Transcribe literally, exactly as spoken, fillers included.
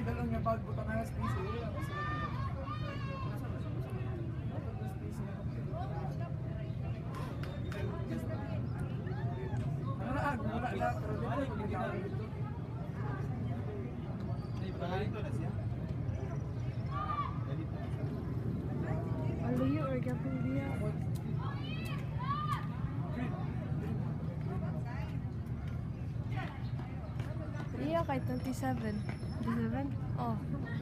galon nga bag buta na space eh. Wala ah, wala lang pero dito yung ginagawa dito. Dito na siya. Alayo or gapong dia. Iya kay twenty-seven. twenty-seven? Oh.